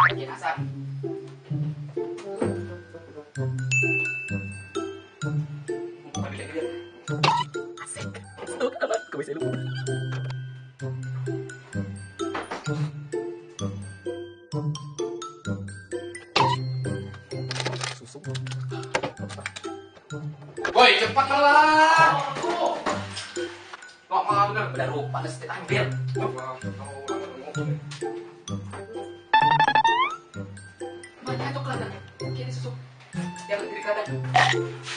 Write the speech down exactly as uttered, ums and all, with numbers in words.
bikin asap. Asik. Tahu apa? Kau bisa lupa. Susu. Woi, cepat lah. Kok mau bener bener lupa mesti ambil. Banyak tuh kelihatan. Kiri susu. Yang kiri kelihatan.